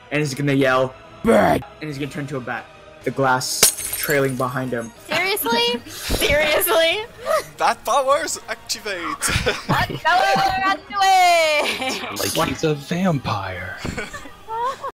and he's gonna yell, "Bird!" and he's gonna turn to a bat. The glass trailing behind him. Seriously? Seriously? Bat powers activate! Run away! Like he's a vampire.